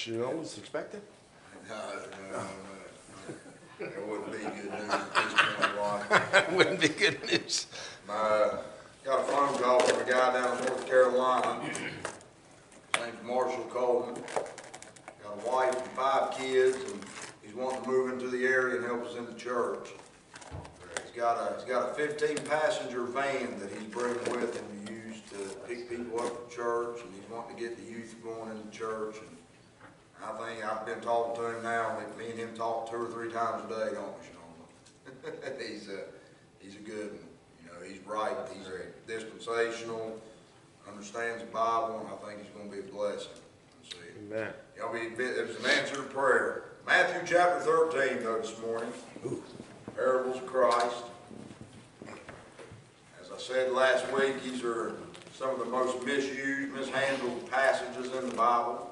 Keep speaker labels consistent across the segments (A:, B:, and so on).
A: You know, was expected.
B: No. It wouldn't be good news at this point, Ron.
A: Wouldn't be good news.
B: Got a phone call from a guy down in North Carolina. His name's Marshall Coleman. Got a wife and 5 kids, and he's wanting to move into the area and help us in the church. He's got a 15-passenger van that he's bringing with him to use to pick people up at church, and he's wanting to get the youth going in the church. And I think I've been talking to him now. Me and him talk 2 or 3 times a day, don't we, Sean? He's a good one. You know, he's right. He's a dispensational, understands the Bible, and I think he's going to be a blessing. Let's see. Amen. It was an answer to prayer. Matthew chapter 13, though, this morning. Ooh. Parables of Christ. As I said last week, these are some of the most misused, mishandled passages in the Bible.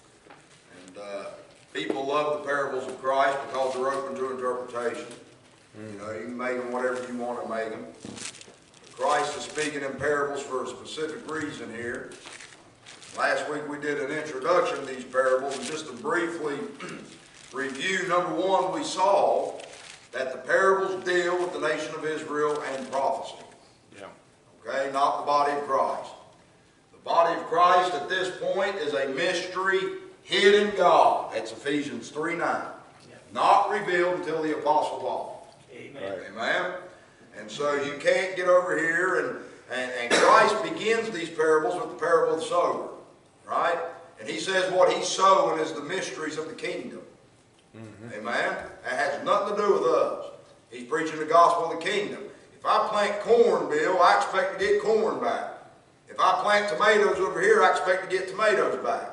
B: People love the parables of Christ because they're open to interpretation. You know, you can make them whatever you want to make them. Christ is speaking in parables for a specific reason here. Last week we did an introduction to these parables, and just to briefly review, number one, we saw that the parables deal with the nation of Israel and prophecy. Yeah. Okay, not the body of Christ. The body of Christ at this point is a mystery hid in God. That's Ephesians 3:9. Yeah. Not revealed until the Apostle Paul. Amen. Right. Amen. And so you can't get over here, and Christ begins these parables with the parable of the sower. Right? And he says what he's sowing is the mysteries of the kingdom. Mm-hmm. Amen? That has nothing to do with us. He's preaching the gospel of the kingdom. If I plant corn, Bill, I expect to get corn back. If I plant tomatoes over here, I expect to get tomatoes back.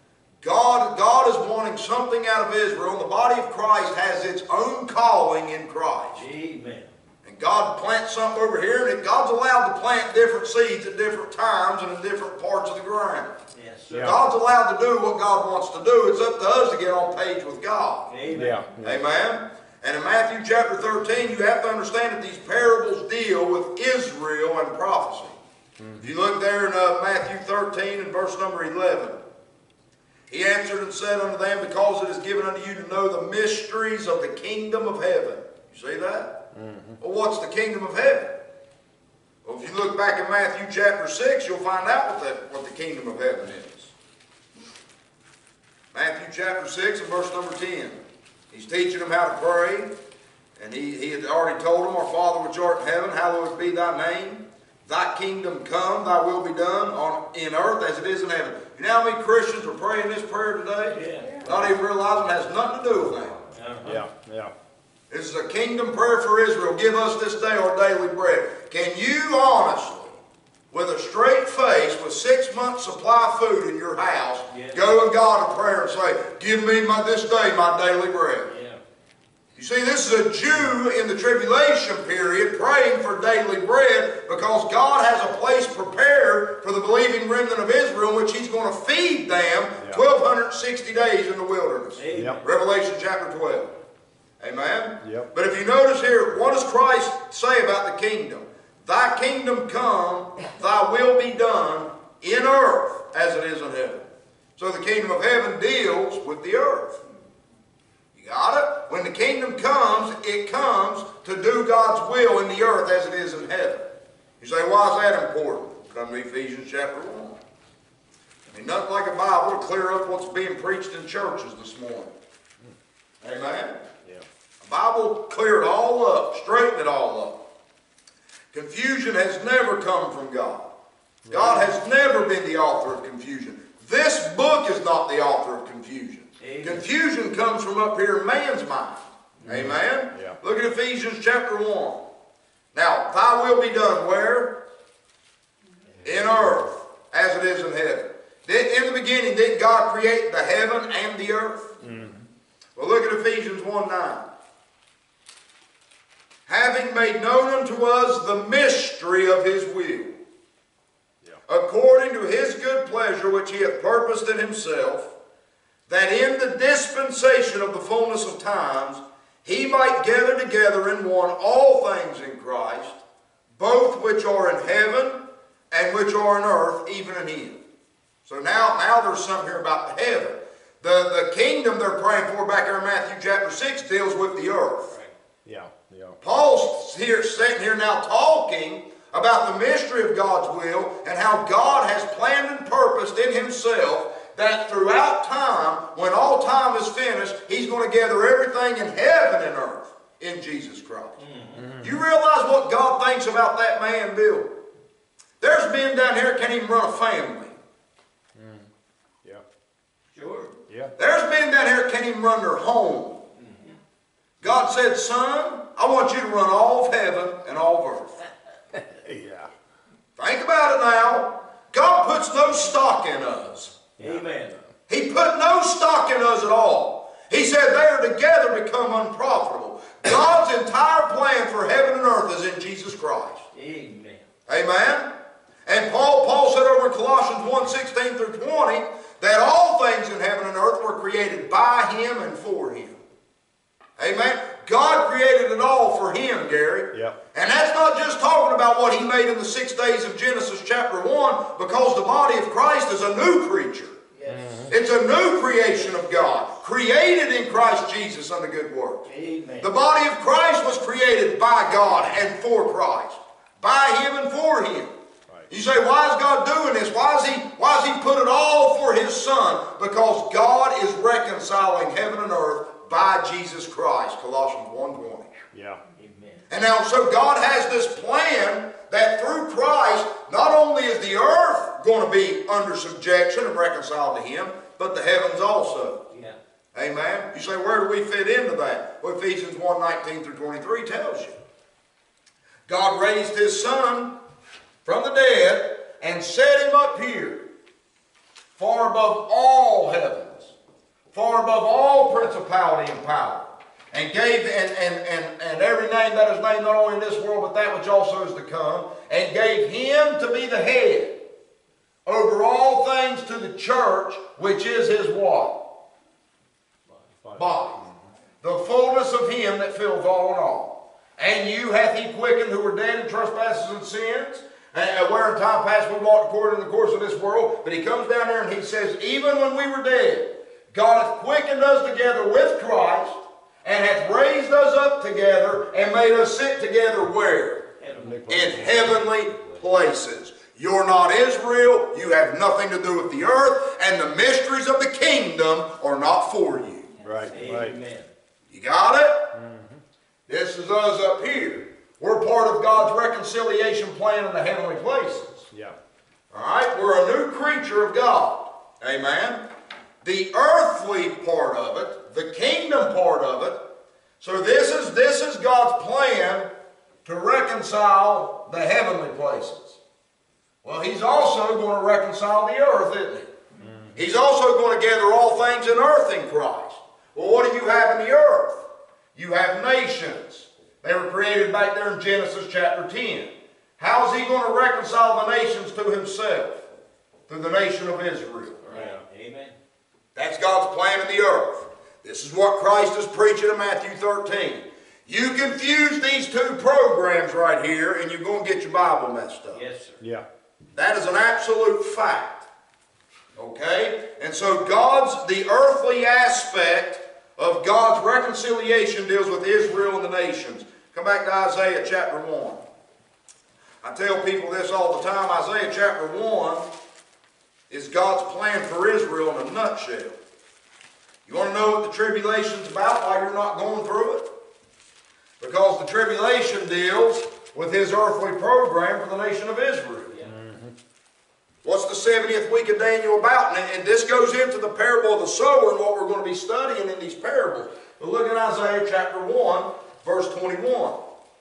B: God is wanting something out of Israel. The body of Christ has its own calling in Christ. Amen. And God plants something over here, and God's allowed to plant different seeds at different times and in different parts of the ground. Yes. Yeah. God's allowed to do what God wants to do. It's up to us to get on page with God. Amen. Yeah. Amen. And in Matthew chapter 13, you have to understand that these parables deal with Israel and prophecy. Mm-hmm. If you look there in Matthew 13 and verse number 11, he answered and said unto them, because it is given unto you to know the mysteries of the kingdom of heaven. You see that? Mm-hmm. Well, what's the kingdom of heaven? Well, if you look back in Matthew chapter 6, you'll find out what the kingdom of heaven is. Matthew chapter 6 and verse number 10. He's teaching them how to pray. And he had already told them, Our Father which art in heaven, hallowed be thy name. Thy kingdom come, thy will be done in earth as it is in heaven. You know how many Christians are praying this prayer today? Yeah. Not even realizing it has nothing to do with them. Yeah. This is a kingdom prayer for Israel. Give us this day our daily bread. Can you honestly, with a straight face, with 6 months supply of food in your house, go to God in prayer and say, give me this day my daily bread? You see, this is a Jew in the tribulation period praying for daily bread because God has a place prepared for the believing remnant of Israel in which he's going to feed them 1,260 days in the wilderness. Yep. Revelation chapter 12. Amen? Yep. But if you notice here, what does Christ say about the kingdom? Thy kingdom come, thy will be done in earth as it is in heaven. So the kingdom of heaven deals with the earth. Got it? When the kingdom comes, it comes to do God's will in the earth as it is in heaven. You say, why is that important? Come to Ephesians chapter 1. I mean, nothing like a Bible to clear up what's being preached in churches this morning. Amen? Yeah. A Bible clear it all up, straighten it all up. Confusion has never come from God. God has never been the author of confusion. This book is not the author of confusion. Amen. Confusion comes from up here in man's mind. Amen? Yeah. Look at Ephesians chapter 1. Now, thy will be done where? In earth, as it is in heaven. In the beginning, did God create the heaven and the earth? Mm-hmm. Well, look at Ephesians 1:9. Having made known unto us the mystery of his will, according to his good pleasure which he hath purposed in himself, that in the dispensation of the fullness of times he might gather together in one all things in Christ, both which are in heaven and which are in earth, even in him. So now there's something here about the heaven. The kingdom they're praying for back there in Matthew chapter 6 deals with the earth.
C: Yeah, yeah.
B: Paul's sitting here now talking about the mystery of God's will and how God has planned and purposed in himself that throughout time, when all time is finished, he's going to gather everything in heaven and earth in Jesus Christ. Mm-hmm. You realize what God thinks about that man, Bill? There's men down here that can't even run a family.
C: Yeah.
B: Sure.
C: Yeah.
B: There's men down here that can't even run their home. Mm-hmm. God said, son, I want you to run all of heaven and all of earth.
C: Yeah.
B: Think about it now. God puts no stock in us.
D: Amen.
B: He put no stock in us at all. He said they are together become unprofitable. God's entire plan for heaven and earth is in Jesus Christ.
D: Amen.
B: Amen. And Paul said over in Colossians 1:16 through 20 that all things in heaven and earth were created by him and for him. Amen. God created it all for him, Gary.
C: Yep.
B: And that's not just talking about what he made in the 6 days of Genesis chapter 1, because the body of Christ is a new creature.
D: Yes.
B: It's a new creation of God, created in Christ Jesus unto good works.
D: Amen.
B: The body of Christ was created by God and for Christ. By him and for him.
C: Right.
B: You say, why is God doing this? Why has he put it all for his son? Because God is reconciling heaven and earth by Jesus Christ. Colossians 1:20.
C: Yeah.
D: Amen.
B: And now, so God has this plan that through Christ, not only is the earth going to be under subjection and reconciled to him, but the heavens also.
D: Yeah.
B: Amen. You say, where do we fit into that? Well, Ephesians 1:19 through 23 tells you. God raised his son from the dead and set him up here, far above all heavens, far above all principality and power, and gave and every name that is named not only in this world but that which also is to come, and gave him to be the head over all things to the church, which is his what? Body. The fullness of him that fills all in all. And you hath he quickened who were dead in trespasses and sins, where in time past we walked according to the course of this world. But he comes down there and he says, even when we were dead, God hath quickened us together with Christ, and hath raised us up together, and made us sit together where? In heavenly places. You're not Israel, you have nothing to do with the earth, and the mysteries of the kingdom are not for you.
C: Right.
D: Amen.
C: Right.
B: You got it? Mm-hmm. This is us up here. We're part of God's reconciliation plan in the heavenly places.
C: Yeah.
B: All right? We're a new creature of God. Amen? The earthly part of it, the kingdom part of it. So this is God's plan to reconcile the heavenly places. Well, he's also going to reconcile the earth, isn't he? He's also going to gather all things in earth in Christ. Well, what do you have in the earth? You have nations. They were created back there in Genesis chapter 10. How is he going to reconcile the nations to himself? Through the nation of Israel.
D: Right. Amen.
B: That's God's plan in the earth. This is what Christ is preaching in Matthew 13. You confuse these two programs right here and you're going to get your Bible messed up.
D: Yes, sir.
C: Yeah.
B: That is an absolute fact. Okay? And so the earthly aspect of God's reconciliation deals with Israel and the nations. Come back to Isaiah chapter 1. I tell people this all the time. Isaiah chapter 1 is God's plan for Israel in a nutshell. You want to know what the tribulation's about, why you're not going through it? Because the tribulation deals with his earthly program for the nation of Israel.
D: Yeah.
B: What's the 70th week of Daniel about? And this goes into the parable of the sower and what we're going to be studying in these parables. But look at Isaiah chapter 1, verse 21.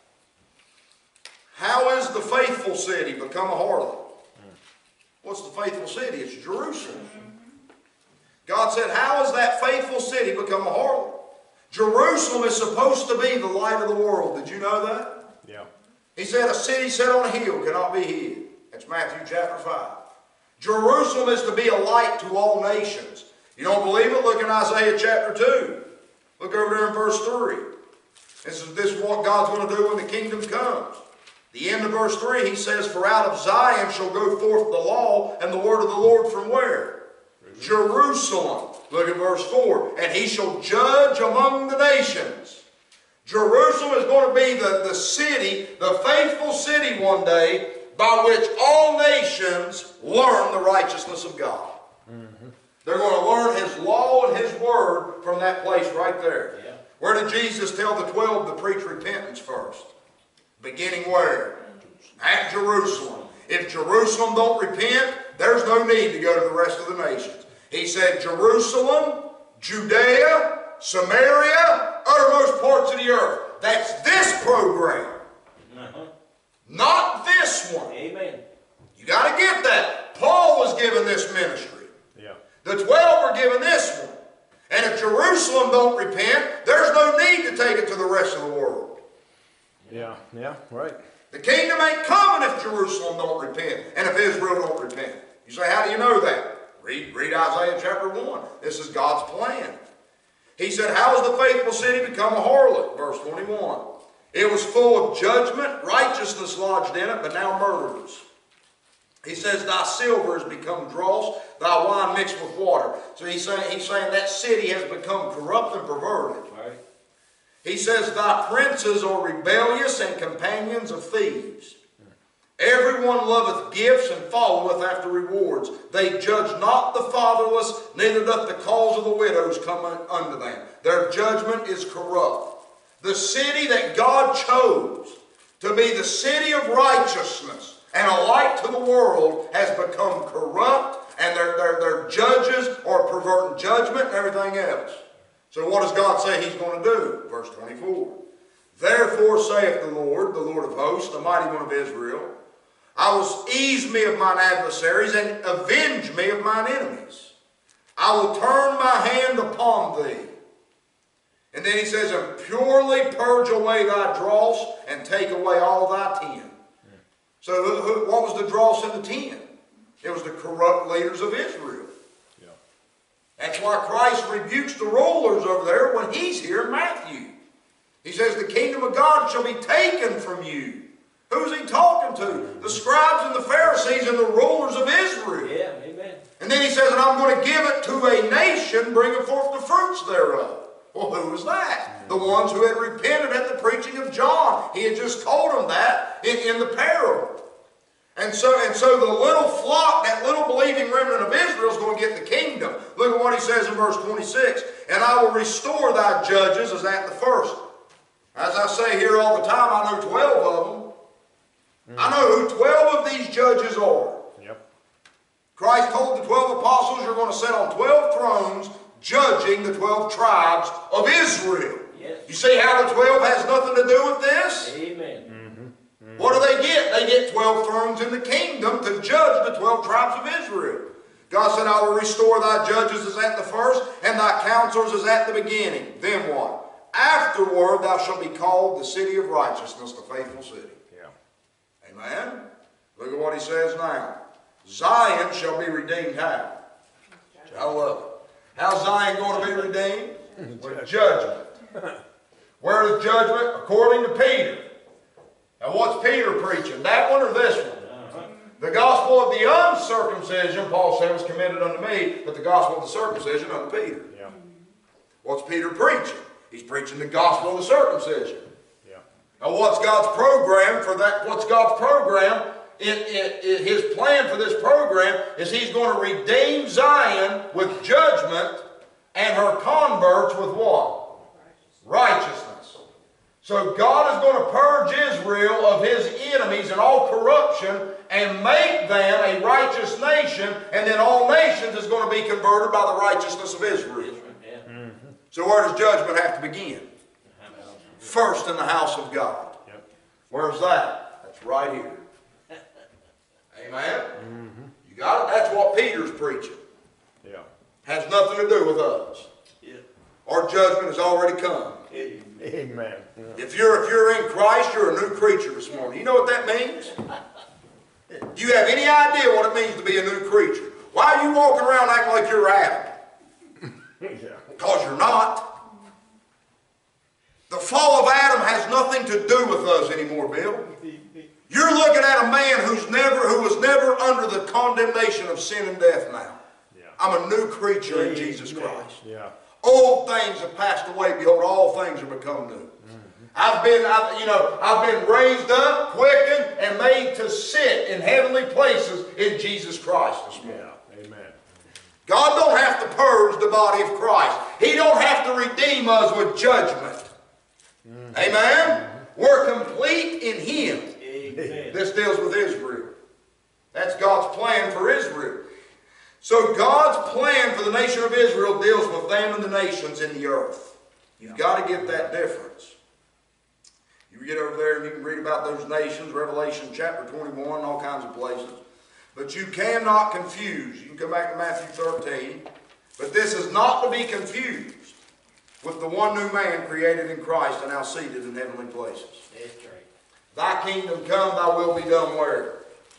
B: How is the faithful city become a harlot? What's the faithful city? It's Jerusalem. God said, how has that faithful city become a harlot? Jerusalem is supposed to be the light of the world. Did you know that?
C: Yeah.
B: He said, a city set on a hill cannot be hid. That's Matthew chapter 5. Jerusalem is to be a light to all nations. You don't believe it? Look in Isaiah chapter 2. Look over there in verse 3. This is what God's going to do when the kingdom comes. The end of verse 3, he says, for out of Zion shall go forth the law and the word of the Lord from where? Jerusalem. Look at verse 4. And he shall judge among the nations. Jerusalem is going to be the city, the faithful city one day, by which all nations learn the righteousness of God. They're going to learn His law and His word from that place right there.
D: Yeah.
B: Where did Jesus tell the 12 to preach repentance first? Beginning where? At Jerusalem. If Jerusalem don't repent, there's no need to go to the rest of the nations. He said Jerusalem, Judea, Samaria, uttermost parts of the earth. That's this program. Not this one.
D: Amen.
B: You got to get that. Paul was given this ministry.
C: Yeah.
B: The 12 were given this one. And if Jerusalem don't repent, there's no need to take it to the rest of the world.
C: Yeah. Yeah. Right.
B: The kingdom ain't coming if Jerusalem don't repent and if Israel don't repent. You say, how do you know that? Read Isaiah chapter 1. This is God's plan. He said, how has the faithful city become a harlot? Verse 21. It was full of judgment, righteousness lodged in it, but now murderers. He says, thy silver has become dross, thy wine mixed with water. So he's saying that city has become corrupt and perverted.
D: Right.
B: He says, thy princes are rebellious and companions of thieves. Everyone loveth gifts and followeth after rewards. They judge not the fatherless, neither doth the cause of the widows come unto them. Their judgment is corrupt. The city that God chose to be the city of righteousness and a light to the world has become corrupt, and their judges are perverting judgment and everything else. So what does God say He's going to do? Verse 24. Therefore saith the Lord of hosts, the mighty one of Israel, I will ease me of mine adversaries and avenge me of mine enemies. I will turn my hand upon thee. And then he says, and purely purge away thy dross and take away all thy tin. So what was the dross in the tin? It was the corrupt leaders of Israel.
C: Yeah.
B: That's why Christ rebukes the rulers over there when He's here in Matthew. He says, the kingdom of God shall be taken from you. Who's He talking to? The scribes and the Pharisees and the rulers of Israel.
D: Yeah, amen.
B: And then He says, and I'm going to give it to a nation, bringing forth the fruits thereof. Well, who was that? The ones who had repented at the preaching of John. He had just told them that in the parable. And so the little flock, that little believing remnant of Israel is going to get the kingdom. Look at what He says in verse 26. And I will restore thy judges as at the first. As I say here all the time, I know 12 of them. I know who 12 of these judges are.
C: Yep.
B: Christ told the 12 apostles, you're going to sit on 12 thrones judging the 12 tribes of Israel.
D: Yes.
B: You see how the 12 has nothing to do with this?
D: Amen.
B: What do they get? They get 12 thrones in the kingdom to judge the 12 tribes of Israel. God said, I will restore thy judges as at the first, and thy counselors as at the beginning. Then what? Afterward thou shalt be called the city of righteousness, the faithful city.
C: Yeah.
B: Amen? Look at what He says now. Zion shall be redeemed how? I love it. How's Zion going to be redeemed? With judgment. Where is judgment? According to Peter. Now what's Peter preaching? That one or this one? The gospel of the uncircumcision, Paul said, was committed unto me, but the gospel of the circumcision unto Peter.
C: Yeah.
B: What's Peter preaching? He's preaching the gospel of the circumcision.
C: Yeah.
B: Now what's God's program for that? What's God's program? His plan for this program is He's going to redeem Zion with judgment and her converts with what? Righteousness. So God is going to purge Israel of His enemies and all corruption and make them a righteous nation, and then all nations is going to be converted by the righteousness of Israel.
D: Yeah.
B: So where does judgment have to begin? First in the house of God.
C: Yep.
B: Where's that? That's right here. Amen? You got it? That's what Peter's preaching.
C: Yeah.
B: Has nothing to do with us.
D: Yeah.
B: Our judgment has already come.
C: Amen. Yeah.
B: If you're in Christ, you're a new creature this morning. You know what that means? Do you have any idea what it means to be a new creature? Why are you walking around acting like you're Adam?
C: Yeah.
B: Because you're not. The fall of Adam has nothing to do with us anymore, Bill. You're looking at a man who was never under the condemnation of sin and death now.
C: Yeah.
B: I'm a new creature in Jesus Christ.
C: Yeah.
B: Old things have passed away. Behold, all things are become new. I've been raised up, quickened, and made to sit in heavenly places in Jesus Christ this morning.
C: Yeah. Amen.
B: God don't have to purge the body of Christ. He don't have to redeem us with judgment. Amen? We're complete in Him.
D: Amen.
B: This deals with Israel. That's God's plan for Israel. So God's plan for the nation of Israel deals with them and the nations in the earth. You've got to get that difference. You get over there and you can read about those nations, Revelation chapter 21, all kinds of places. But you cannot confuse. You can come back to Matthew 13. But this is not to be confused with the one new man created in Christ and now seated in heavenly places.
D: That's right.
B: Thy kingdom come, thy will be done where?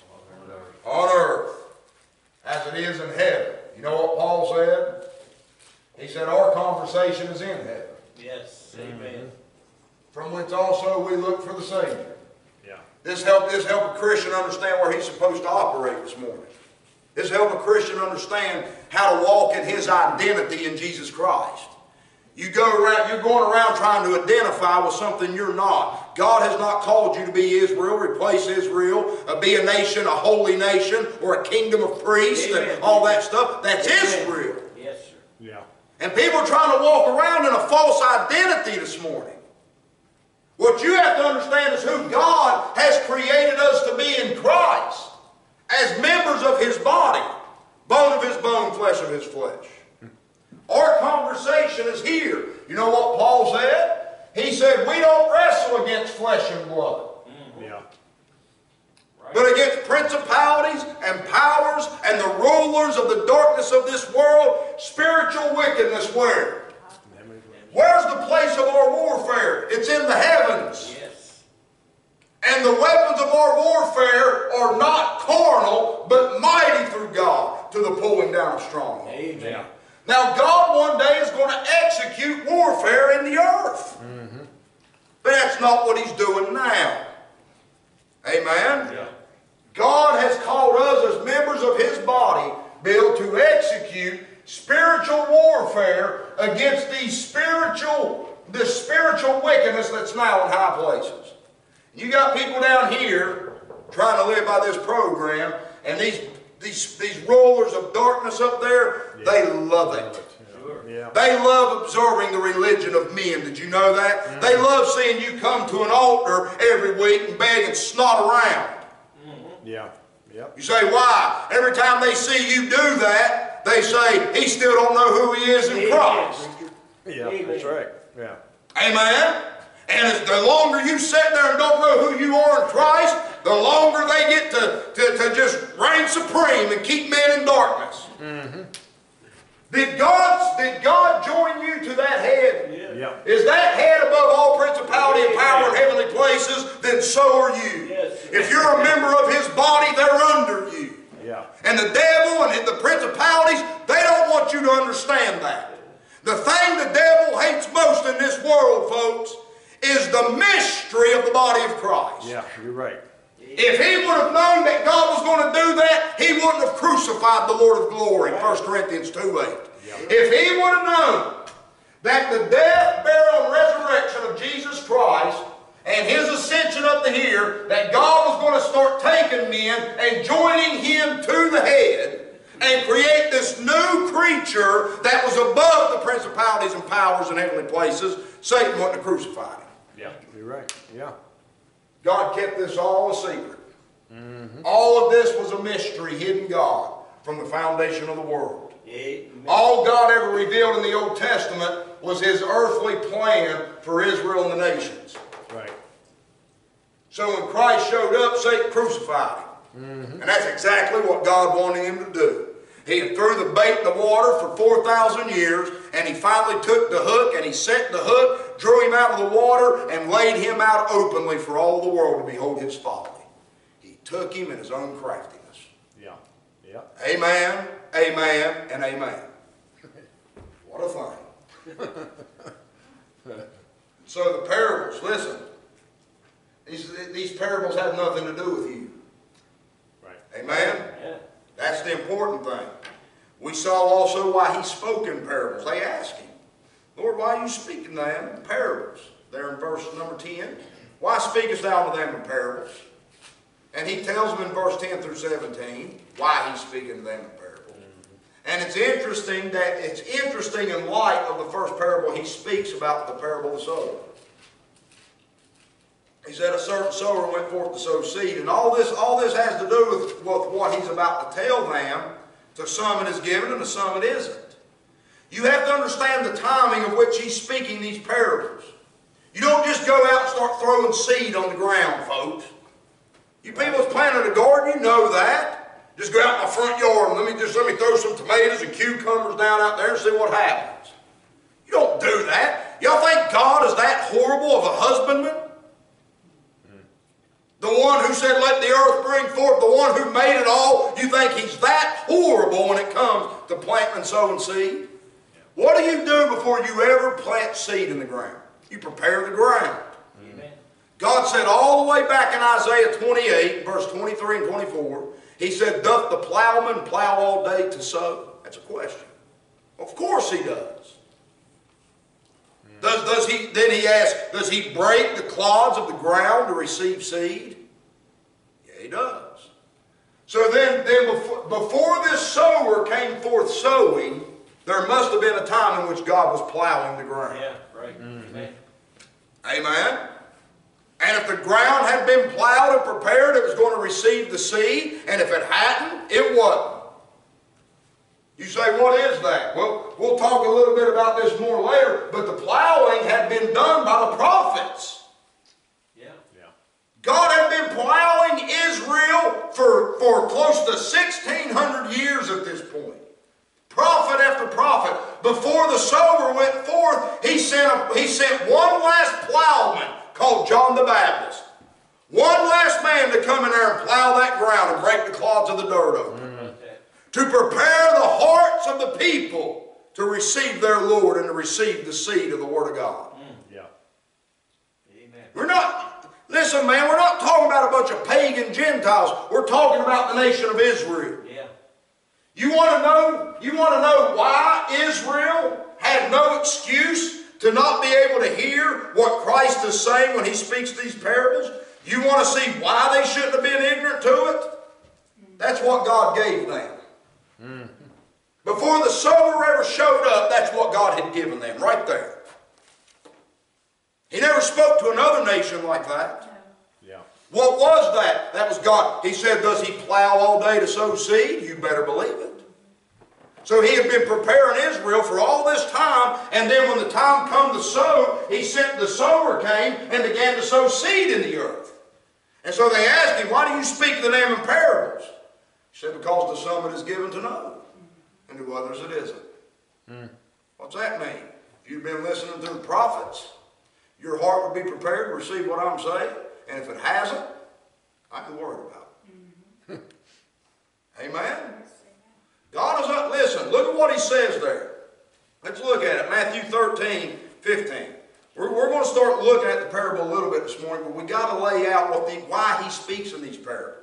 B: On earth, as it is in heaven. You know what Paul said? He said our conversation is in heaven,
D: Yes. Amen.
B: from whence also we look for the Savior.
C: Yeah.
B: This helped a Christian understand where he's supposed to operate this morning. This helped a Christian understand how to walk in his identity in Jesus Christ. You're going around trying to identify with something you're not. God has not called you to be Israel, replace Israel, be a nation, a holy nation, or a kingdom of priests, and all that stuff. That's Israel.
D: Yes, sir.
C: Yeah.
B: And people are trying to walk around in a false identity this morning. What you have to understand is who God has created us to be in Christ, as members of His body, bone of His bone, flesh of His flesh. Our conversation is here. You know what Paul said? He said, we don't wrestle against flesh and blood,
C: Yeah.
D: Right.
B: but against principalities and powers and the rulers of the darkness of this world, spiritual wickedness where? Where's the place of our warfare? It's in the heavens.
D: Yes.
B: And the weapons of our warfare are not carnal, but mighty through God to the pulling down of strongholds.
D: Amen.
C: Yeah.
B: Now, God one day is going to execute warfare in the earth. But that's not what He's doing now. Amen?
C: Yeah.
B: God has called us as members of His body, Bill, to execute spiritual warfare against the spiritual wickedness that's now in high places. You got people down here trying to live by this program, and these rulers of darkness up there, they love it.
D: Sure.
C: Yeah.
B: They love absorbing the religion of men. Did you know that? They love seeing you come to an altar every week and beg and snot around.
C: Yeah. Yep.
B: You say, why? Every time they see you do that, they say, he still don't know who he is in Christ.
C: Yeah. That's right. Yeah.
B: Amen? And as the longer you sit there and don't know who you are in Christ, the longer they get to just reign supreme and keep men in darkness. Did God join you to that head?
C: Yeah.
B: Is that head above all principality and power in heavenly places? Then so are you.
D: Yes.
B: If you're a member of His body, they're under you.
C: Yeah.
B: And the devil and the principalities, they don't want you to understand that. The thing the devil hates most in this world, folks, is the mystery of the body of Christ.
C: Yeah. You're right.
B: If he would have known that God was going to do that, he wouldn't have crucified the Lord of glory, 1 Corinthians 2:8. If he would have known that the death, burial, and resurrection of Jesus Christ and His ascension up to here, that God was going to start taking men and joining Him to the head and create this new creature that was above the principalities and powers in heavenly places, Satan wouldn't have crucified him.
C: Yeah. You're right. Yeah.
B: God kept this all a secret. All of this was a mystery, hidden God from the foundation of the world.
D: Amen.
B: All God ever revealed in the Old Testament was His earthly plan for Israel and the nations.
C: Right.
B: So when Christ showed up, Satan crucified Him. And that's exactly what God wanted him to do. He had threw the bait in the water for 4,000 years, and He finally took the hook, and He set the hook, drew him out of the water, and laid him out openly for all the world to behold His folly. He took him in His own craftiness.
C: Yeah. Yeah.
B: Amen, amen, and amen. What a thing. So the parables, listen. These parables have nothing to do with you.
C: Right.
B: Amen?
D: Yeah.
B: That's the important thing. We saw also why he spoke in parables. They asked him, Lord, why are you speaking to them in parables? There in verse number 10. Why speakest thou to them in parables? And he tells them in verse 10 through 17 why he's speaking to them in parables. And it's interesting in light of the first parable he speaks about, the parable of the sower. He said a certain sower went forth to sow seed. And all this has to do with what he's about to tell them. To some it is given and to some it isn't. You have to understand the timing of which he's speaking these parables. You don't just go out and start throwing seed on the ground, folks. You people that's planted a garden, you know that. Just go out in my front yard and let me throw some tomatoes and cucumbers down out there and see what happens. You don't do that. Y'all think God is that horrible of a husbandman? The one who said, let the earth bring forth, the one who made it all, you think he's that horrible when it comes to planting and sowing seed? What do you do before you ever plant seed in the ground? You prepare the ground.
D: Amen.
B: God said all the way back in Isaiah 28, verse 23 and 24, he said, doth the plowman plow all day to sow? That's a question. Of course he does. Then he asked, does he break the clods of the ground to receive seed? Yeah, he does. So then before this sower came forth sowing, there must have been a time in which God was plowing the ground.
D: Yeah, right. Amen.
B: Amen. And if the ground had been plowed and prepared, it was going to receive the seed. And if it hadn't, it wasn't. You say, what is that? Well, we'll talk a little bit about this more later, but the plowing had been done by the prophets.
D: Yeah.
C: Yeah.
B: God had been plowing Israel for close to 1,600 years at this point. Prophet after prophet. Before the sower went forth, he sent one last plowman called John the Baptist. One last man to come in there and plow that ground and break the clods of the dirt open. To prepare the hearts of the people to receive their Lord and to receive the seed of the Word of God.
C: Yeah.
D: Amen.
B: Listen man, we're not talking about a bunch of pagan Gentiles. We're talking about the nation of Israel.
D: Yeah.
B: You want to know why Israel had no excuse to not be able to hear what Christ is saying when he speaks these parables? You want to see why they shouldn't have been ignorant to it? That's what God gave them. Before the sower ever showed up, that's what God had given them, right there. He never spoke to another nation like that.
C: Yeah.
B: What was that? That was God. He said, does he plow all day to sow seed? You better believe it. So he had been preparing Israel for all this time, and then when the time come to sow, he sent the sower came and began to sow seed in the earth. And so they asked him, why do you speak to them in parables? He said, because to some it is given to know, and to others it isn't. What's that mean? If you've been listening to the prophets, your heart would be prepared to receive what I'm saying, and if it hasn't, I can worry about it. Amen? God is up. Listen, look at what he says there. Let's look at it. Matthew 13, 15. We're going to start looking at the parable a little bit this morning, but we've got to lay out why he speaks in these parables.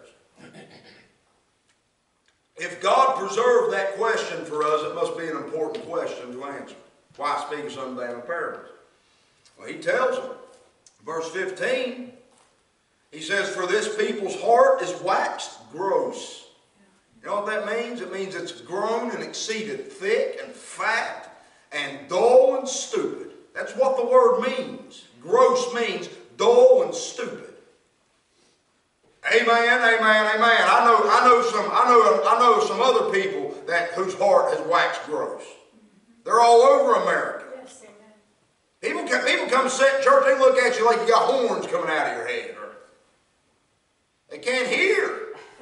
B: If God preserved that question for us, it must be an important question to answer. Why speak some damn parables? Well, he tells them. Verse 15, he says, for this people's heart is waxed gross. You know what that means? It means it's grown and exceeded thick and fat and dull and stupid. That's what the word means. Gross means dull and stupid. Amen, amen, amen. I know some other people whose heart has waxed gross. They're all over America.
E: Yes, amen.
B: People come and sit in church, they look at you like you got horns coming out of your head. They can't hear.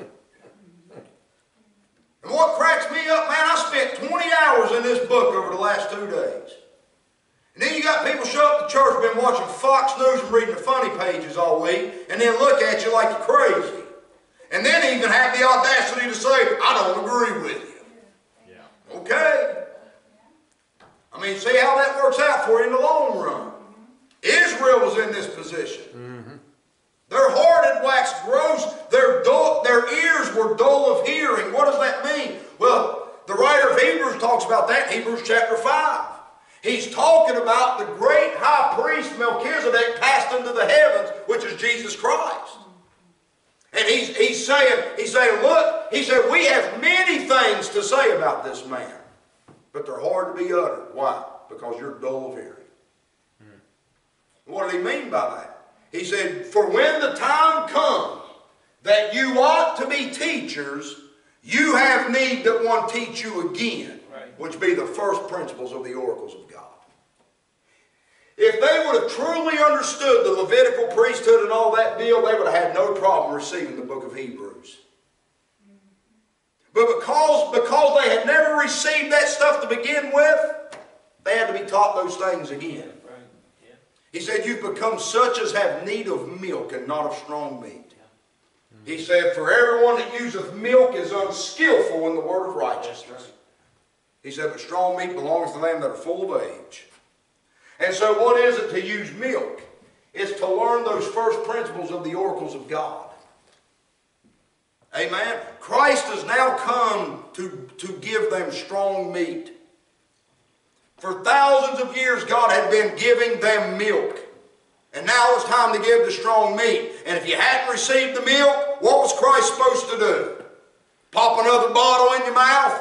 B: And what cracks me up, man, I spent 20 hours in this book over the last 2 days. And then you got people show up to church, been watching Fox News and reading the funny pages all week, and then look at you like you're crazy. And then even have the audacity to say, I don't agree with you.
C: Yeah.
B: Okay. I mean, see how that works out for you in the long run. Israel was in this position. Their heart had waxed gross. Their ears were dull of hearing. What does that mean? Well, the writer writer of Hebrews talks about that in Hebrews chapter 5. He's talking about the great high priest Melchizedek passed into the heavens, which is Jesus Christ. And he's saying, look, he said, we have many things to say about this man, but they're hard to be uttered. Why? Because you're dull of hearing. What did he mean by that? He said, for when the time comes that you ought to be teachers, you have need that one teach you again, which be the first principles of the oracles of God. If they would have truly understood the Levitical priesthood and all that deal, they would have had no problem receiving the book of Hebrews. But because they had never received that stuff to begin with, they had to be taught those things again. He said, you've become such as have need of milk and not of strong meat. He said, for everyone that useth milk is unskillful in the word of righteousness. He said, but strong meat belongs to them that are full of age. And so what is it to use milk? It's to learn those first principles of the oracles of God. Amen? Christ has now come to give them strong meat. For thousands of years God had been giving them milk. And now it's time to give the strong meat. And if you hadn't received the milk, what was Christ supposed to do? Pop another bottle in your mouth?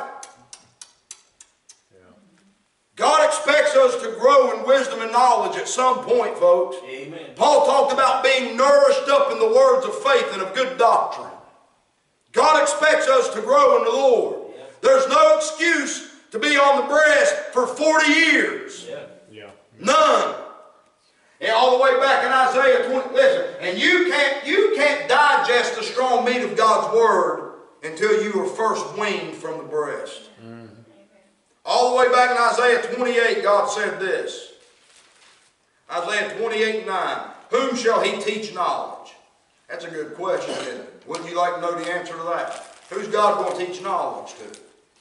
B: God expects us to grow in wisdom and knowledge at some point, folks.
D: Amen.
B: Paul talked about being nourished up in the words of faith and of good doctrine. God expects us to grow in the Lord.
D: Yeah.
B: There's no excuse to be on the breast for 40 years.
D: Yeah.
B: None. And all the way back in Isaiah 20, listen, and you can't digest the strong meat of God's Word until you are first weaned from the breast. All the way back in Isaiah 28, God said this. Isaiah 28:9. Whom shall he teach knowledge? That's a good question, isn't it? Wouldn't you like to know the answer to that? Who's God going to teach knowledge to?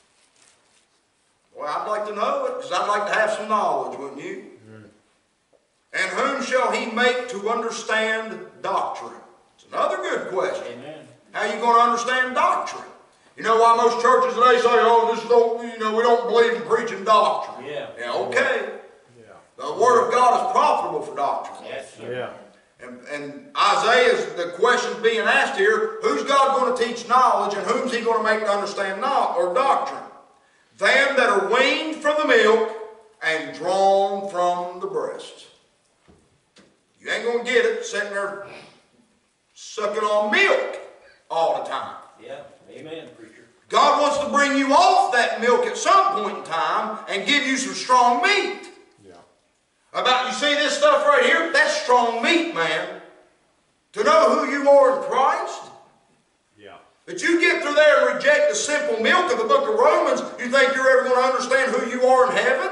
B: Well, I'd like to know it, because I'd like to have some knowledge, wouldn't you? And whom shall he make to understand doctrine? It's another good question.
D: Amen.
B: How are you going to understand doctrine? You know why most churches today say, oh, we don't believe in preaching doctrine.
D: Yeah.
B: Yeah, okay.
C: Yeah.
B: The Word of God is profitable for doctrine.
D: Yes, sir.
C: Yeah.
B: And Isaiah's, the question being asked here, who's God going to teach knowledge and whom's he going to make to understand doctrine? Them that are weaned from the milk and drawn from the breast. You ain't going to get it sitting there sucking on milk all the time.
D: Yeah. Amen, preacher.
B: God wants to bring you off that milk at some point in time and give you some strong meat. You see this stuff right here? That's strong meat, man. To know who you are in Christ.
C: Yeah.
B: But you get through there and reject the simple milk of the book of Romans, you think you're ever going to understand who you are in heaven?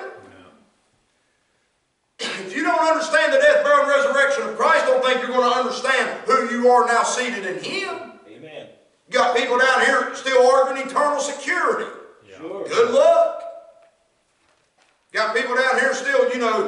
B: If you don't understand the death, burial, and resurrection of Christ, don't think you're going to understand who you are now seated in Him.
D: Amen.
B: You got people down here still arguing eternal security.
C: Yeah.
D: Sure.
B: Good luck. Got people down here still,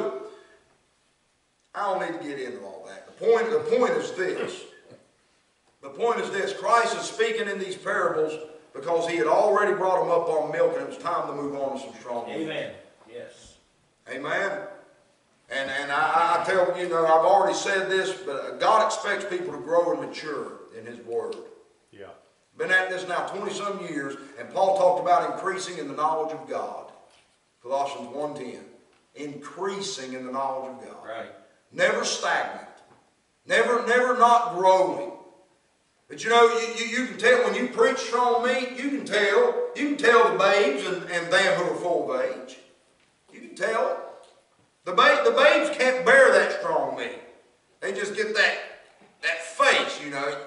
B: I don't need to get into all that. The point is this. The point is this. Christ is speaking in these parables because He had already brought them up on milk and it was time to move on to some strong meat.
D: Amen. Yes.
B: Amen. And I tell you, I've already said this, but God expects people to grow and mature in His Word.
C: Yeah.
B: Been at this now 20-some years, and Paul talked about increasing in the knowledge of God. Colossians 1:10. Increasing in the knowledge of God.
D: Right.
B: Never stagnant. Never not growing. But you can tell when you preach strong meat, you can tell the babes and them who are full of age. You can tell. The babes can't bear that strong meat. They just get that face,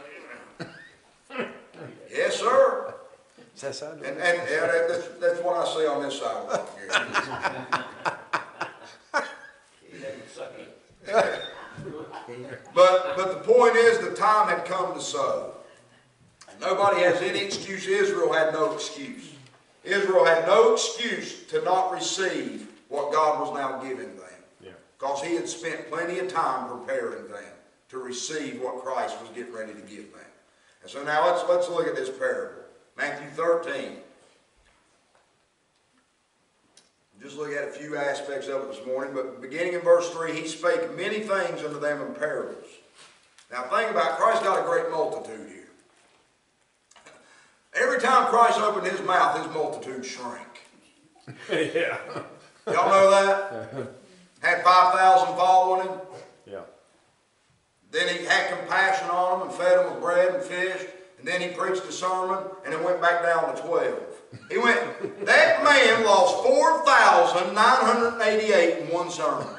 B: Yes, sir.
C: That's how I do it.
B: And that's what I say on this side of
D: He doesn't suck it.
B: But the point is, the time had come to sow. Nobody has any excuse. Israel had no excuse. Israel had no excuse to not receive what God was now giving them.
C: Yeah.
B: Because He had spent plenty of time preparing them to receive what Christ was getting ready to give them. And so now let's look at this parable. Matthew 13. Just look at a few aspects of it this morning, but beginning in verse 3, he spake many things unto them in parables. Now think about it, Christ got a great multitude here. Every time Christ opened his mouth, his multitude shrank.
C: Yeah.
B: Y'all know that? Had 5,000 following him.
C: Yeah.
B: Then he had compassion on them and fed them with bread and fish. And then he preached a sermon and it went back down to 12. He went, that man lost 4,988 in one sermon.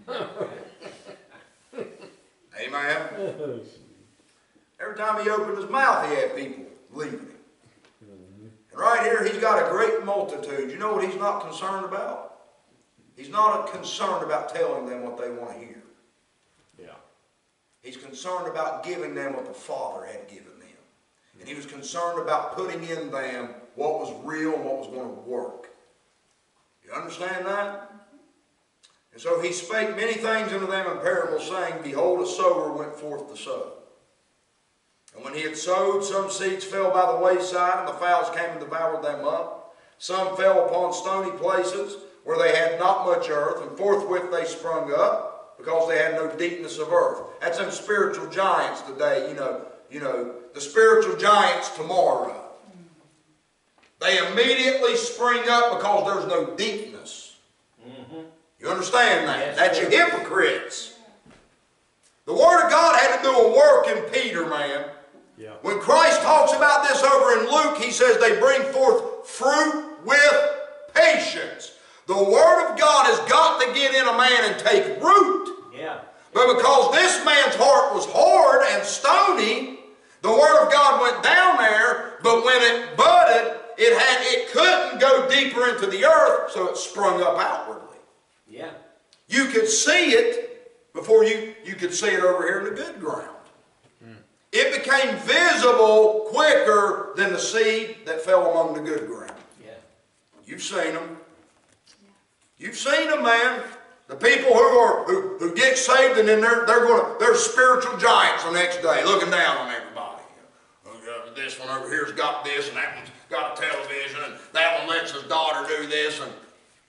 B: Amen. Every time he opened his mouth, he had people leaving him. And right here, he's got a great multitude. You know what he's not concerned about? He's not concerned about telling them what they want to hear.
C: Yeah.
B: He's concerned about giving them what the Father had given them. And he was concerned about putting in them what was real and what was going to work. You understand that? And so he spake many things unto them in parables, saying, behold, a sower went forth to sow. And when he had sowed, some seeds fell by the wayside, and the fowls came and devoured them up. Some fell upon stony places, where they had not much earth, and forthwith they sprung up, because they had no deepness of earth. That's them spiritual giants today, you know, the spiritual giants tomorrow. They immediately spring up because there's no deepness. You understand that?
D: Yes,
B: that's your hypocrites. The Word of God had to do a work in Peter, man.
C: Yeah.
B: When Christ talks about this over in Luke, he says they bring forth fruit with patience. The Word of God has got to get in a man and take root.
D: Yeah.
B: But because this man's heart was hard and stony, the Word of God went down there, but when it budded, it couldn't go deeper into the earth, so it sprung up outwardly.
D: Yeah.
B: You could see it before you could see it over here in the good ground. It became visible quicker than the seed that fell among the good ground.
D: Yeah.
B: You've seen them. You've seen them, man. The people who get saved and then they're spiritual giants the next day, looking down on everybody. This one over here's got this, and that one's got a television, and that one lets his daughter do this, and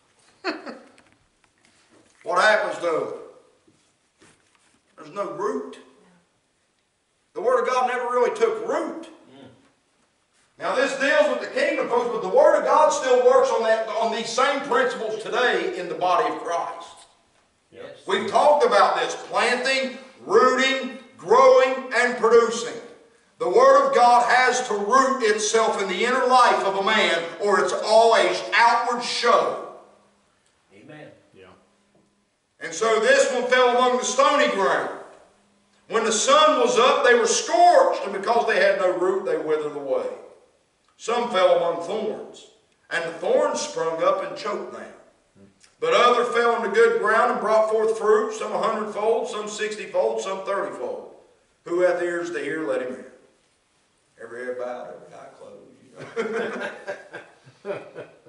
B: what happens to them? There's no root. The Word of God never really took root. Now this deals with the kingdom, folks, but the Word of God still works on these same principles today in the body of Christ.
D: Yes.
B: We've talked about this: planting, rooting, growing, and producing. The Word of God has to root itself in the inner life of a man, or it's all an outward show.
D: Amen.
C: Yeah.
B: And so this one fell among the stony ground. When the sun was up, they were scorched, and because they had no root, they withered away. Some fell among thorns, and the thorns sprung up and choked them. But others fell into good ground and brought forth fruit, some 100-fold, some 60-fold, some 30-fold. Who hath ears to hear, let him hear. Every head bowed, every eye closed.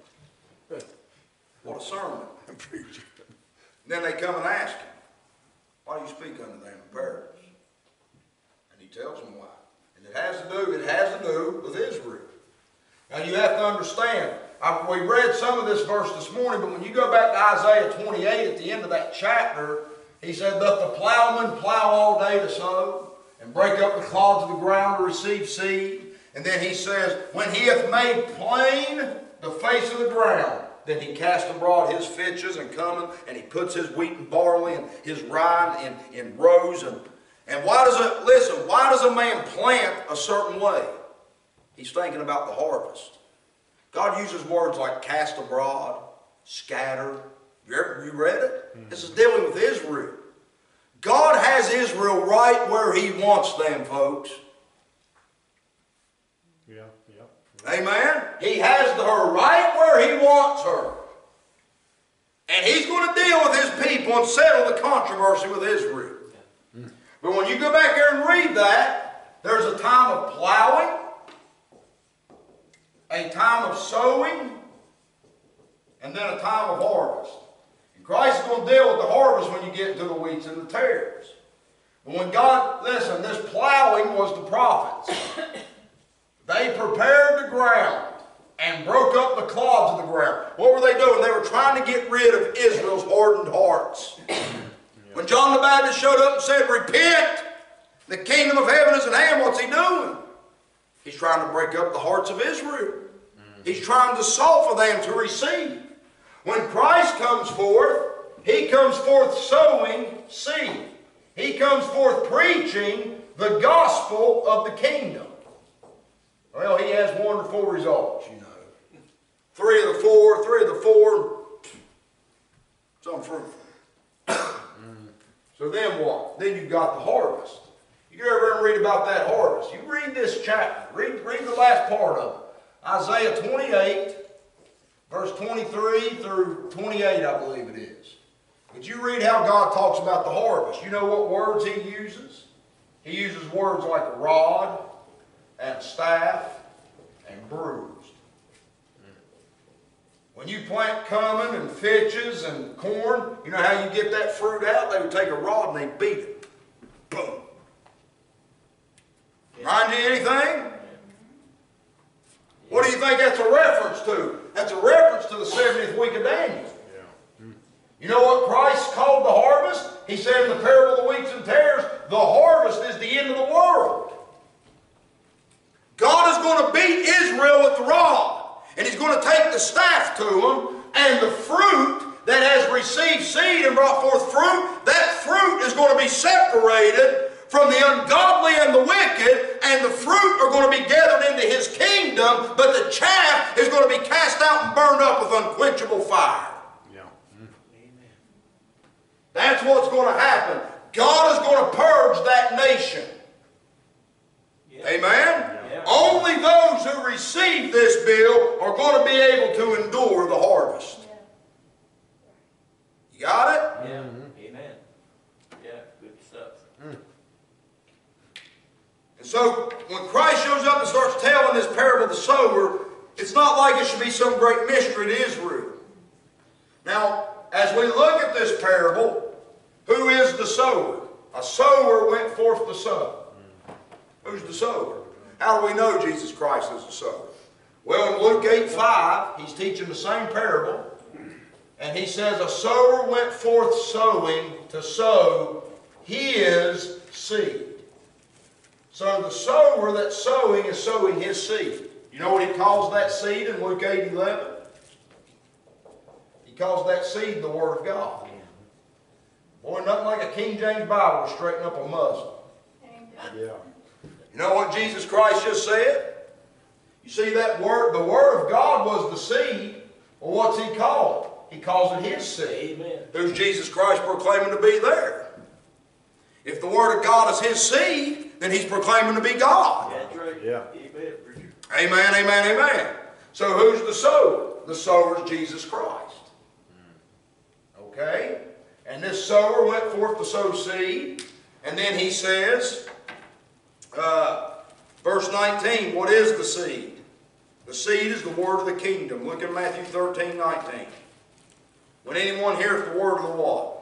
B: What a sermon. Then they come and ask him, why do you speak unto them in parables? And he tells them why. And it has to do with Israel. Now you have to understand, we read some of this verse this morning, but when you go back to Isaiah 28 at the end of that chapter, he said, doth the plowman plow all day to sow, and break up the clods of the ground to receive seed? And then he says, when he hath made plain the face of the ground, then he cast abroad his fitches and cometh, and he puts his wheat and barley and his rye in rows. And why does a man plant a certain way? He's thinking about the harvest. God uses words like cast abroad, scatter. You read it? This is dealing with Israel. God has Israel right where he wants them, folks.
C: Yeah. Yeah.
B: Amen? He has her right where he wants her. And he's going to deal with his people and settle the controversy with Israel. But when you go back there and read that, there's a time of plowing, a time of sowing, and then a time of harvest. And Christ is going to deal with the harvest when you get into the wheats and the tares. But when God, listen, this plowing was the prophets. They prepared the ground and and broke up the clods of the ground. What were they doing? They were trying to get rid of Israel's hardened hearts. When John the Baptist showed up and said, repent, the kingdom of heaven is at hand, what's he doing? He's trying to break up the hearts of Israel. He's trying to soften them to receive. When Christ comes forth, he comes forth sowing seed. He comes forth preaching the gospel of the kingdom. Well, he has wonderful results, you know. Three of the four, it's unfruitful. So then what? Then you've got the harvest. You ever read about that harvest? You read this chapter. Read the last part of it. Isaiah 28, verse 23 through 28, I believe it is. But you read how God talks about the harvest. You know what words he uses? He uses words like a rod and a staff and bruised. When you plant cumin and fitches and corn, you know how you get that fruit out? They would take a rod and they beat it. Boom. Remind you anything? What do you think that's a reference to? That's a reference to the 70th week of Daniel. You know what Christ called the harvest? He said in the parable of the wheats and tares, the harvest is the end of the world. God is going to beat Israel with the rod. And he's going to take the staff to them, and the fruit that has received seed and brought forth fruit, that fruit is going to be separated from the ungodly and the wicked, and the fruit are going to be gathered into his kingdom, but the chaff is going to be cast out and burned up with unquenchable fire. That's what's going to happen. God is going to purge that nation.
D: Yeah.
B: Amen?
D: Yeah.
B: Only those who receive this bill are going to be able to endure the harvest. You got it?
D: Yeah. Amen. Yeah, good stuff.
B: And so, when Christ shows up and starts telling this parable of the sower, it's not like it should be some great mystery to Israel. Now, as we look at this parable, who is the sower? A sower went forth to sow. Who's the sower? How do we know Jesus Christ is the sower? Well, in Luke 8:5, he's teaching the same parable, and he says, a sower went forth sowing to sow his seed. So the sower that's sowing is sowing his seed. You know what he calls that seed in Luke 8:11? He calls that seed the Word of God. Boy, nothing like a King James Bible to straighten up a Muslim.
C: Yeah.
B: You know what Jesus Christ just said? You see that word, the Word of God was the seed. Well, what's he called? He calls it his seed.
D: Amen.
B: Who's Jesus Christ proclaiming to be there? If the Word of God is his seed, then he's proclaiming to be God.
D: That's right.
C: Yeah.
D: Amen, preacher.
B: Amen, amen, amen. So who's the sower? The sower is Jesus Christ. Okay? And this sower went forth to sow seed. And then he says, verse 19, what is the seed? The seed is the word of the kingdom. Look at Matthew 13:19. When anyone hears the word of the what?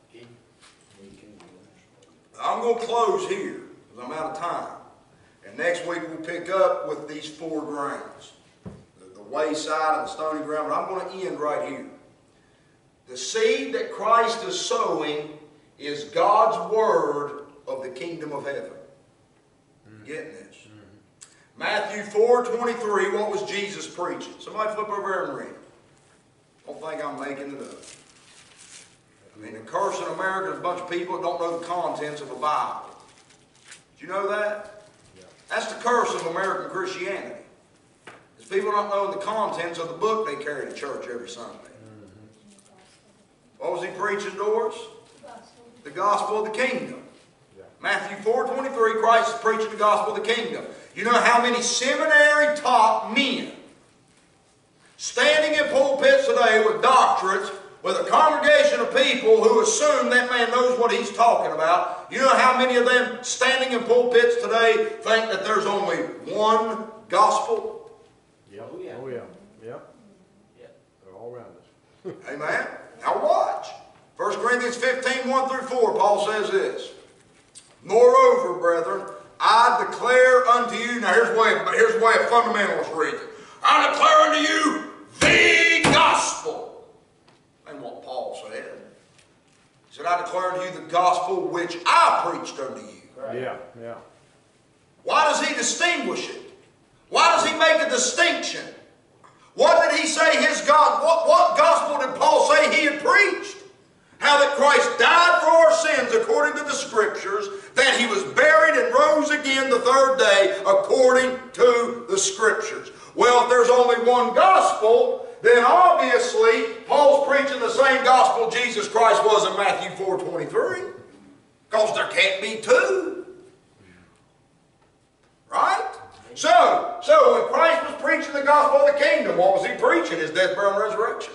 B: I'm going to close here because I'm out of time. And next week we'll pick up with these four grounds. The wayside and the stony ground. But I'm going to end right here. The seed that Christ is sowing is God's word of the kingdom of heaven. You getting this? Matthew 4:23, what was Jesus preaching? Somebody flip over there and read it. Don't think I'm making it up. I mean, the curse in America is a bunch of people that don't know the contents of a Bible. Did you know that?
C: Yeah.
B: That's the curse of American Christianity. Is people not knowing the contents of the book they carry to church every Sunday. What was he preaching, Doris? The gospel of the kingdom.
C: Yeah.
B: Matthew 4:23, Christ is preaching the gospel of the kingdom. You know how many seminary-taught men standing in pulpits today with doctorates, with a congregation of people who assume that man knows what he's talking about. You know how many of them standing in pulpits today think that there's only one gospel?
C: Yep.
D: Oh, yeah.
C: Oh, yeah. Yep.
D: Yeah.
C: They're all around us.
B: Amen? Now watch. 1 Corinthians 15:1-4, Paul says this. Moreover, brethren, I declare unto you, now here's the way a fundamentalist reads it. I declare declare unto you the gospel. And what Paul said. He said, I declare unto you the gospel which I preached unto you.
C: Yeah, yeah.
B: Why does he distinguish it? Why does he make a distinction? What did he say his God, what gospel did Paul say he had preached? How that Christ died for our sins according to the Scriptures, that he was buried and rose again the third day according to the Scriptures. Well, if there's only one gospel, then obviously Paul's preaching the same gospel Jesus Christ was in Matthew 4:23. Because there can't be two. Right? So when Christ was preaching the gospel of the kingdom, what was he preaching? His death, burial, and resurrection.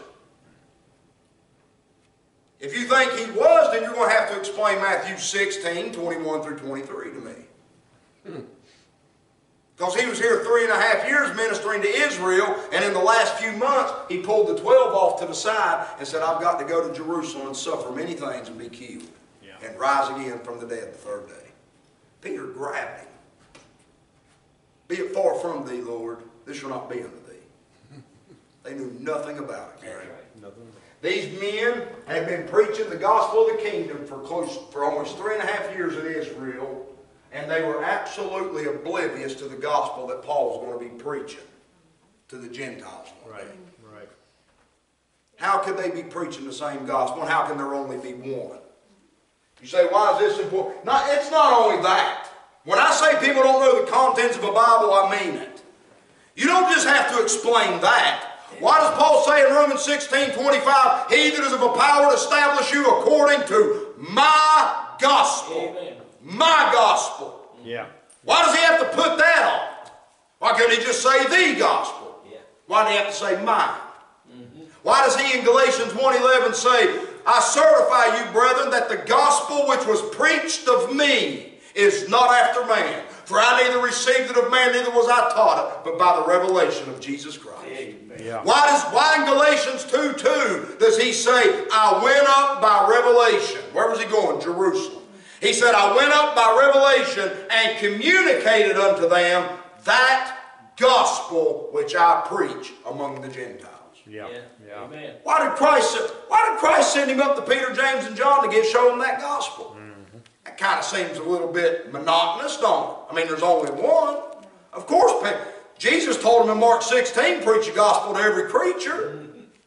B: If you think he was, then you're going to have to explain Matthew 16, 21 through 23 to me. Because he was here 3.5 years ministering to Israel, and in the last few months, he pulled the 12 off to the side and said, I've got to go to Jerusalem and suffer many things and be killed, and rise again from the dead the third day. Peter grabbed him. Be it far from thee, Lord, this shall not be unto thee. They knew nothing about it, Gary.
C: Nothing.
B: These men had been preaching the gospel of the kingdom for almost 3.5 years in Israel, and they were absolutely oblivious to the gospel that Paul was going to be preaching to the Gentiles.
C: Right, right.
B: How could they be preaching the same gospel, and how can there only be one? You say, why is this important? It's not only that. When I say people don't know the contents of a Bible, I mean it. You don't just have to explain that. Why does Paul say in Romans 16:25, he that is of a power to establish you according to my gospel?
D: Amen.
B: My gospel.
C: Yeah.
B: Why does he have to put that on? Why couldn't he just say the gospel?
D: Yeah.
B: Why do he have to say mine? Why does he in Galatians 1:11 say, I certify you, brethren, that the gospel which was preached of me is not after man. For I neither received it of man, neither was I taught it, but by the revelation of Jesus Christ.
D: Amen.
C: Yeah.
B: Why in Galatians 2:2 does he say, I went up by revelation? Where was he going? Jerusalem. He said, I went up by revelation and communicated unto them that gospel which I preach among the Gentiles.
C: Yeah.
D: Yeah.
C: Yeah.
D: Amen.
B: Why did Christ send him up to Peter, James, and John to show them that gospel? That kind of seems a little bit monotonous, don't it? I mean, there's only one. Of course, Jesus told him in Mark 16, preach the gospel to every creature.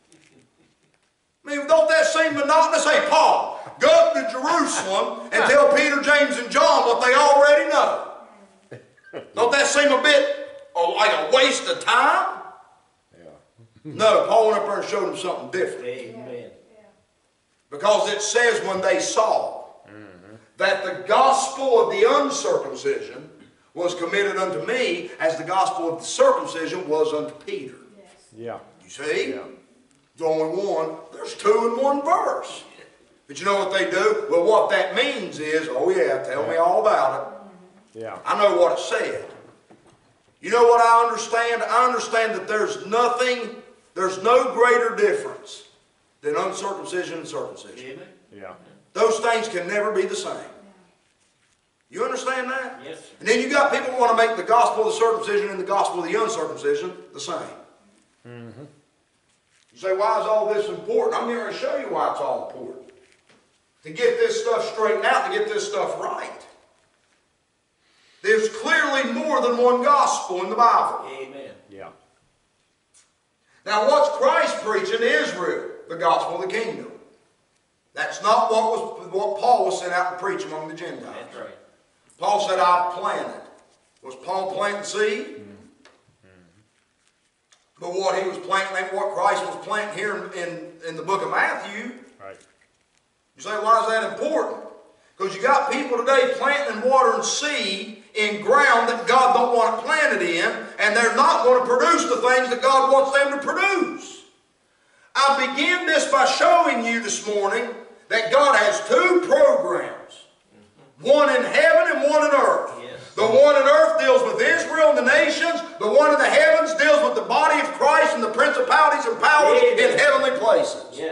B: I mean, don't that seem monotonous? Hey, Paul, go up to Jerusalem and tell Peter, James, and John what they already know. Don't that seem a bit like a waste of time?
C: Yeah.
B: No, Paul went up there and showed them something different.
D: Amen.
B: Because it says when they saw that the gospel of the uncircumcision was committed unto me as the gospel of the circumcision was unto Peter.
C: Yeah.
B: You see?
C: Yeah.
B: There's only one. There's two in one verse. But you know what they do? Well, what that means is, oh yeah, tell me all about it.
C: Yeah.
B: I know what it said. You know what I understand? I understand that there's no greater difference than uncircumcision and circumcision.
D: Amen.
C: Yeah.
B: Those things can never be the same. You understand that?
D: Yes, sir.
B: And then you got people who want to make the gospel of the circumcision and the gospel of the uncircumcision the same. You say, why is all this important? I'm going to show you why it's all important. To get this stuff straightened out, to get this stuff right. There's clearly more than one gospel in the Bible.
D: Amen.
C: Yeah.
B: Now what's Christ preaching to Israel? The gospel of the kingdom. That's not what Paul was sent out to preach among the Gentiles.
D: That's right.
B: Paul said, I've planted. Was Paul planting seed? But what he was planting and what Christ was planting here in the book of Matthew,
C: Right.
B: you say, why is that important? Because you got people today planting and watering seed in ground that God don't want it planted in, and they're not going to produce the things that God wants them to produce. I begin this by showing you this morning that God has two programs. One in heaven and one in earth.
D: Yes.
B: The one in earth deals with Israel and the nations. The one in the heavens deals with the body of Christ and the principalities and powers in heavenly places.
D: Yeah.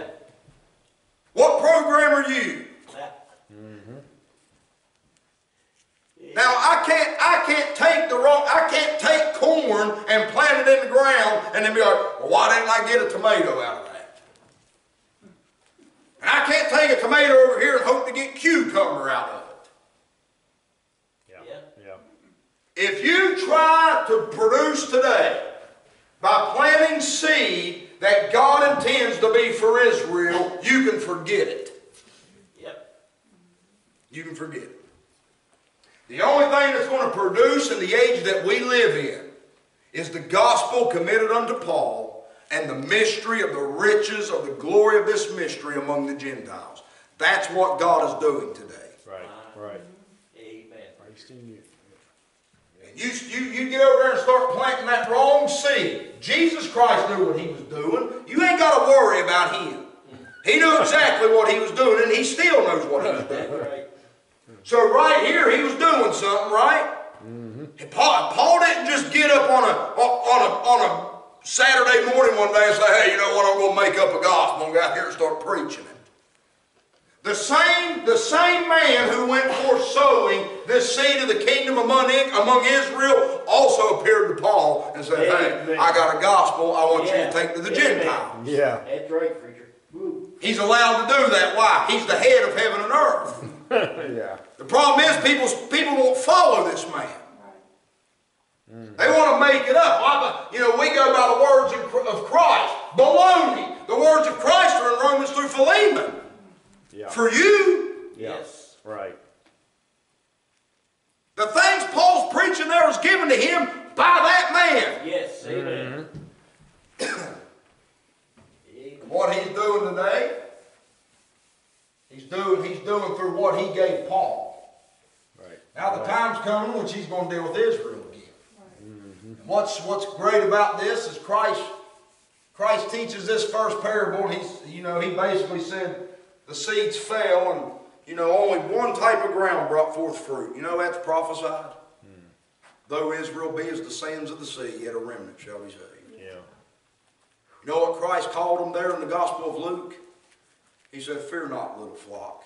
B: What program are you?
D: That.
B: Now I can't take corn and plant it in the ground and then be like, well, why didn't I get a tomato out of that? And I can't take a tomato over here and hope to get cucumber out of it.
D: Yeah.
C: Yeah.
B: If you try to produce today by planting seed that God intends to be for Israel, you can forget it.
D: Yep.
B: You can forget it. The only thing that's going to produce in the age that we live in is the gospel committed unto Paul and the mystery of the riches of the glory of this mystery among the Gentiles. That's what God is doing today.
C: Right. Right.
D: Amen.
C: Christ in you.
B: And you get over there and start planting that wrong seed. Jesus Christ knew what he was doing. You ain't got to worry about him. He knew exactly what he was doing, and he still knows what he was doing.
D: Right.
B: So right here, he was doing something, right? Mm-hmm. Paul didn't just get up on a Saturday morning one day and say, hey, you know what, I'm going to make up a gospel. I'm going to go out here and start preaching it. The same man who went forth sowing this seed of the kingdom among Israel also appeared to Paul and said, hey, I got a gospel I want you to take to the Gentiles.
C: Yeah.
D: That's right, preacher. Woo.
B: He's allowed to do that. Why? He's the head of heaven and earth.
C: Yeah.
B: The problem is people won't follow this man. They want to make it up. You know, we go by the words of Christ. Baloney. The words of Christ are in Romans through Philemon.
C: Yeah.
B: For you,
C: Yeah.
D: Yes.
C: Right.
B: the things Paul's preaching there was given to him by that man.
D: Yes. Amen. Amen.
B: What he's doing today, he's doing through what he gave Paul.
C: Right.
B: Now the time's coming which he's going to deal with Israel again. And what's great about this is Christ Christ teaches this first parable, and he basically said the seeds fell, and only one type of ground brought forth fruit. You know that's prophesied. Though Israel be as the sands of the sea, yet a remnant shall be saved.
C: Yeah.
B: You know what Christ called them there in the Gospel of Luke? He said, "Fear not, little flock."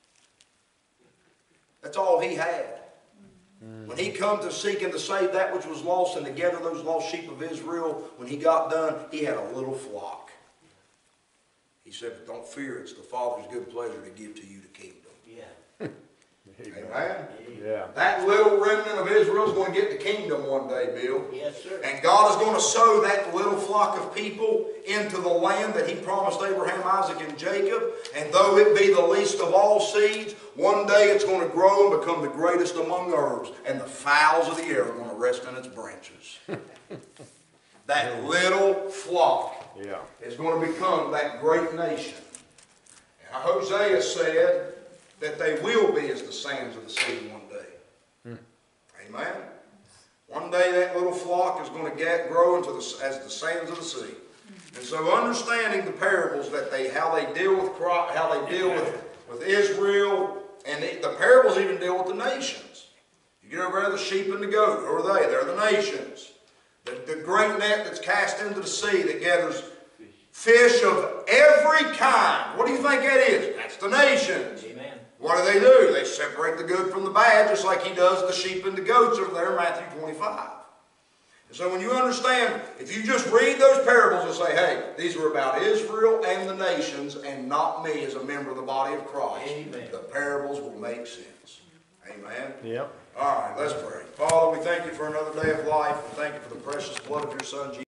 B: That's all he had. When he come to seek and to save that which was lost and to gather those lost sheep of Israel, when he got done, he had a little flock. He said, "But don't fear, it's the Father's good pleasure to give to you the kingdom."
D: Yeah.
B: Amen?
C: Yeah.
B: That little remnant of Israel is going to get the kingdom one day, Bill.
D: Yes, sir.
B: And God is going to sow that little flock of people into the land that he promised Abraham, Isaac, and Jacob. And though it be the least of all seeds, one day it's going to grow and become the greatest among herbs. And the fowls of the air are going to rest in its branches. That little flock is going to become that great nation. And Hosea said that they will be as the sands of the sea one day. Amen? One day that little flock is going to grow as the sands of the sea. And so understanding the parables, how they deal with Israel, and the parables even deal with the nations. You get over there, the sheep and the goat, who are they? They're the nations. The great net that's cast into the sea that gathers fish of every kind. What do you think that is? That's the nations.
D: Amen.
B: What do? They separate the good from the bad, just like he does the sheep and the goats over there in Matthew 25. And so when you understand, if you just read those parables and say, hey, these are about Israel and the nations and not me as a member of the body of Christ,
D: Amen.
B: the parables will make sense. Amen?
C: Yep.
B: All right, let's pray. Father, we thank you for another day of life. We thank you for the precious blood of your Son, Jesus.